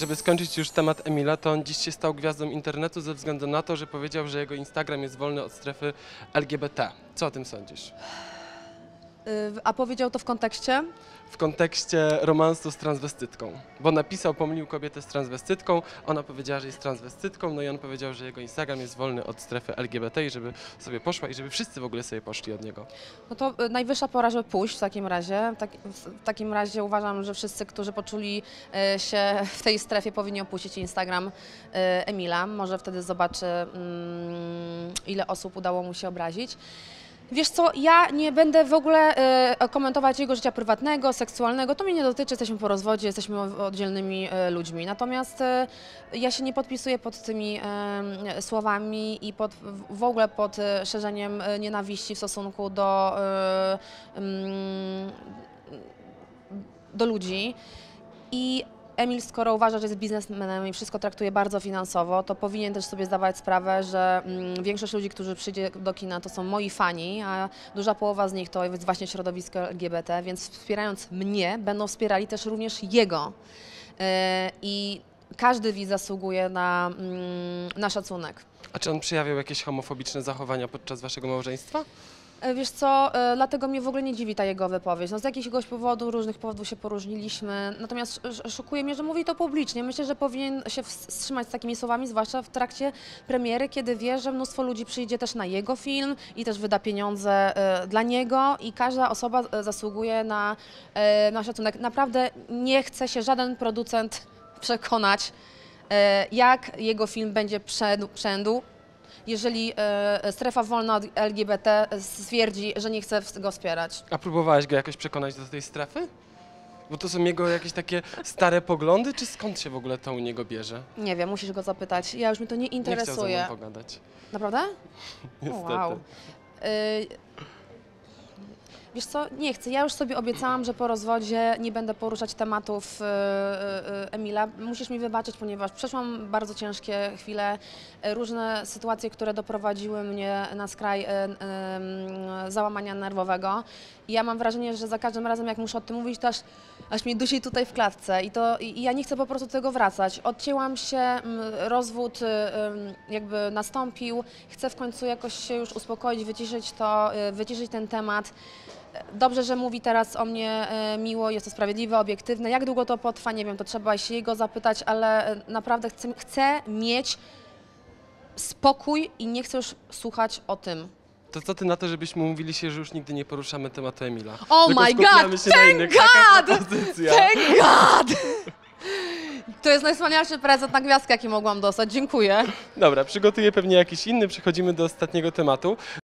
Żeby skończyć już temat Emila, to on dziś się stał gwiazdą internetu ze względu na to, że powiedział, że jego Instagram jest wolny od strefy LGBT. Co o tym sądzisz? A powiedział to w kontekście? W kontekście romansu z transwestytką, bo napisał, pomylił kobietę z transwestytką, ona powiedziała, że jest transwestytką, no i on powiedział, że jego Instagram jest wolny od strefy LGBT i żeby sobie poszła i żeby wszyscy w ogóle sobie poszli od niego. No to najwyższa pora, żeby pójść w takim razie. W takim razie uważam, że wszyscy, którzy poczuli się w tej strefie, powinni opuścić Instagram Emila. Może wtedy zobaczy, ile osób udało mu się obrazić. Wiesz co, ja nie będę w ogóle komentować jego życia prywatnego, seksualnego, to mnie nie dotyczy, jesteśmy po rozwodzie, jesteśmy oddzielnymi ludźmi. Natomiast ja się nie podpisuję pod tymi słowami i w ogóle pod szerzeniem nienawiści w stosunku do ludzi. I Emil, skoro uważa, że jest biznesmenem i wszystko traktuje bardzo finansowo, to powinien też sobie zdawać sprawę, że większość ludzi, którzy przyjdzie do kina, to są moi fani, a duża połowa z nich to jest właśnie środowisko LGBT, więc wspierając mnie, będą wspierali też również jego. I każdy widz zasługuje na szacunek. A czy on przejawiał jakieś homofobiczne zachowania podczas waszego małżeństwa? Wiesz co, dlatego mnie w ogóle nie dziwi ta jego wypowiedź. No, z jakiegoś powodu, różnych powodów się poróżniliśmy, natomiast szokuje mnie, że mówi to publicznie. Myślę, że powinien się wstrzymać z takimi słowami, zwłaszcza w trakcie premiery, kiedy wie, że mnóstwo ludzi przyjdzie też na jego film i też wyda pieniądze dla niego i każda osoba zasługuje na szacunek. Naprawdę nie chce się żaden producent przekonać, jak jego film będzie szedł. Jeżeli strefa wolna od LGBT stwierdzi, że nie chce go wspierać. A próbowałeś go jakoś przekonać do tej strefy? Bo to są jego jakieś takie stare poglądy, czy skąd się w ogóle to u niego bierze? Nie wiem, musisz go zapytać. Ja już mnie to nie Nie chciał ze interesuje. mną pogadać. Naprawdę? Niestety. Wow. Wiesz co, nie chcę. Ja już sobie obiecałam, że po rozwodzie nie będę poruszać tematów Emila. Musisz mi wybaczyć, ponieważ przeszłam bardzo ciężkie chwile, różne sytuacje, które doprowadziły mnie na skraj załamania nerwowego. I ja mam wrażenie, że za każdym razem, jak muszę o tym mówić, to aż mnie dusi tutaj w klatce. I ja nie chcę po prostu do tego wracać. Odcięłam się, rozwód jakby nastąpił. Chcę w końcu jakoś się już uspokoić, wyciszyć ten temat. Dobrze, że mówi teraz o mnie miło, jest to sprawiedliwe, obiektywne. Jak długo to potrwa, nie wiem, to trzeba się jego zapytać, ale naprawdę chcę mieć spokój i nie chcę już słuchać o tym. To co ty na to, żebyśmy umówili się, że już nigdy nie poruszamy tematu Emila? Oh Tylko my skupiamy God, się na thank innych. Taka God! propozycja. Thank God! To jest najwspanialszy prezent na gwiazdkę, jaki mogłam dostać. Dziękuję. Dobra, przygotuję pewnie jakiś inny, przechodzimy do ostatniego tematu.